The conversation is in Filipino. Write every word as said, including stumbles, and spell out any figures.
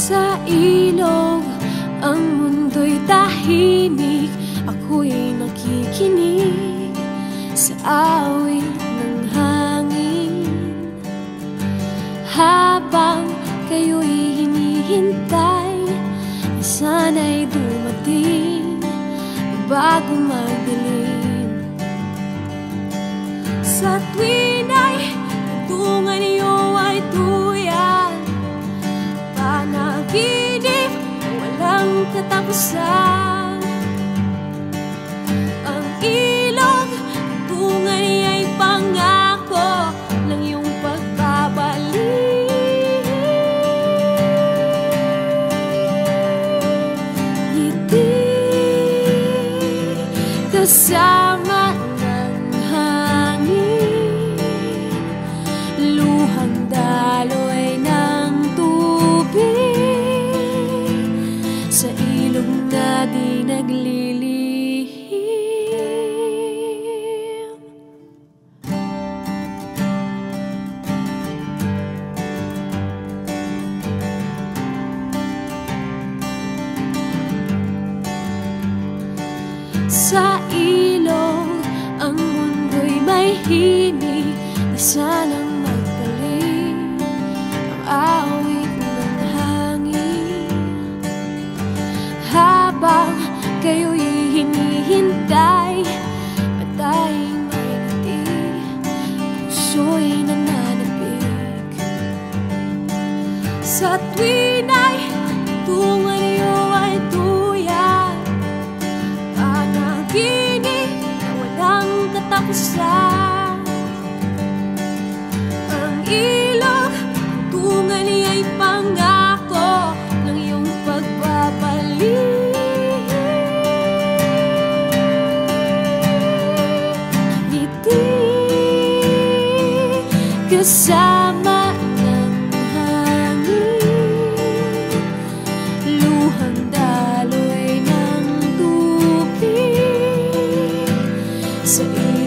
Sa ilog, ang mundo'y tahimik, ako'y nakikinig sa awit ng hangin. Habang kayo'y hinihintay, sana'y dumating bago magdilim. Sa tuwin ay tungan niyo ay tuyan, panaginip na walang katapusan. Ang ilog, tungan niya'y pangako ng iyong pagbabalik. Ngiti kasama ng hangin, luhang daloy ng tubig sa ilog na di naglilihim. Sa ilog, ang mundo'y may himig, isa lang magpaling ang awit ng hangin. Habang kayo'y hinihintay, matayang may ngiti, puso'y nananabik. Sa tuwin ay tungan niyo ay tuyan, panaginip na walang katapusan. Ang ilog, tungan niya'y pangako ng iyong pagbabalik. Ngiti kasama ng hangin, luhang daloy ng tubig sa ilog